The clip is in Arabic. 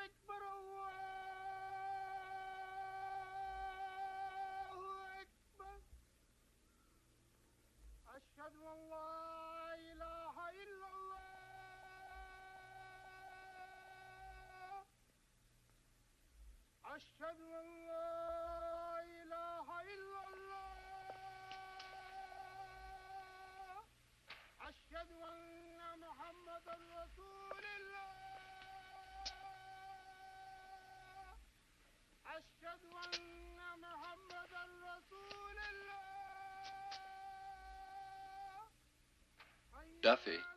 أكبر الله أكبر. أشهد أن لا إله إلا الله. أشهد أن لا إله إلا الله. أشهد أن محمدا رسول الله. أشهد أن محمدا رسول الله. Duffy.